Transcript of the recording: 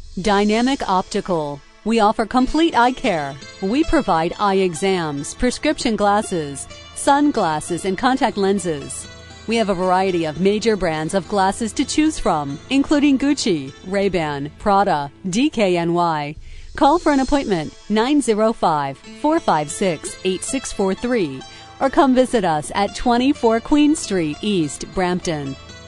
Dynamic Optical. We offer complete eye care. We provide eye exams, prescription glasses, sunglasses, and contact lenses. We have a variety of major brands of glasses to choose from, including Gucci, Ray-Ban, Prada, DKNY. Call for an appointment 905-456-8643 or come visit us at 24 Queen Street East, Brampton.